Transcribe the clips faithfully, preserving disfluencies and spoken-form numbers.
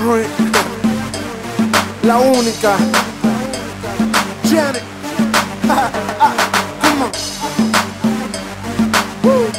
Henry, la única Janet. Ah, ah, come on. Woo.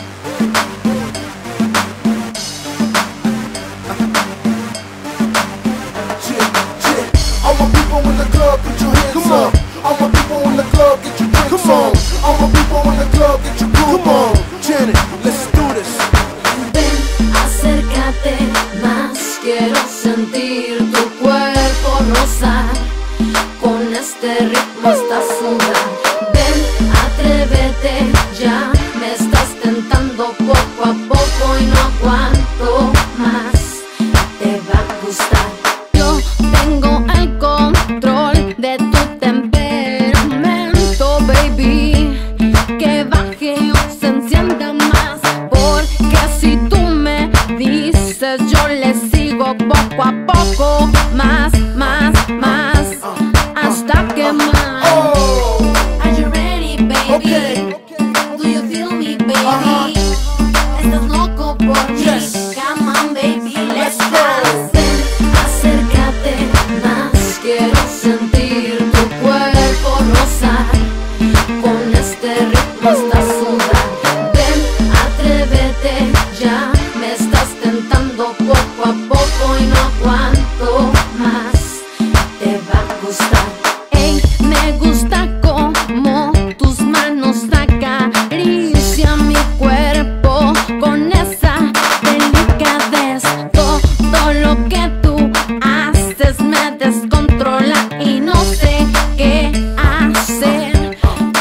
Yeah, yeah. All my people in the club, put your hands come up. On. All my people in the club, get your drinks come on. on. All my people in the club, get your groove come on. on. Janet, let's do this. Ven, acércate más, quiero sentir tu cuerpo rozar. Con este ritmo estás sudar. Ven, atrévete, ya me estás tentando poco a poco y no aguanto más. Te va a gustar. Yo tengo el control de tu temperamento, baby. Que baje o se encienda más. Porque si tú me dices, yo le sigo poco a poco. Más, más, más. Hasta que más. Oh. Are you ready, baby? Okay. Do you feel me, baby? Uh-huh. Estás loco por mí. Yes. Come on, baby, let's Let's go. dance. Ven, acércate más. Quiero sentir tu cuerpo rozar. Con este ritmo estás sudar. Ven, atrévete, ya me estás tentando poco a poco y no aguanto más. Te va a gustar. Ey, me gusta como tus manos acarician mi cuerpo con esa delicadez. Todo lo que tú haces me descontrola y no sé qué hacer.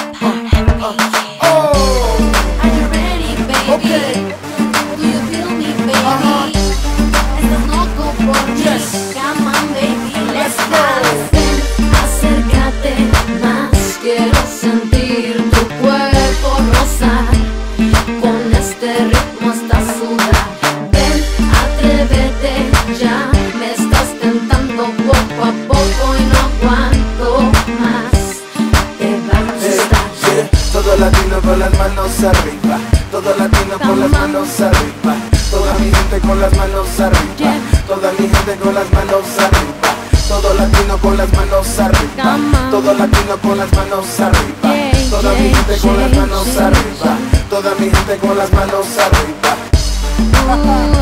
Oh. Are you ready, baby? Okay. Do you feel me, baby? Uh-huh. Estás loco por mí. Yes. Come on, baby, let's Let's go. dance. Ven, acércate más. Quiero sentir tu cuerpo rozar. Con este ritmo estás sudar. Ven, atrévete, ya me estás tentando poco a poco y no aguanto más. Te va a gustar. Yeah, todo latino con las manos arriba. Todo latino con las manos arriba. Toda mi gente con las manos arriba. Yeah. Toda mi gente con las manos arriba. Todo latino con las manos arriba. Come on. Todo latino con las manos arriba. Yeah, Toda mi yeah, gente con las yeah, manos yeah, arriba. Toda mi gente con las manos arriba. Ooh.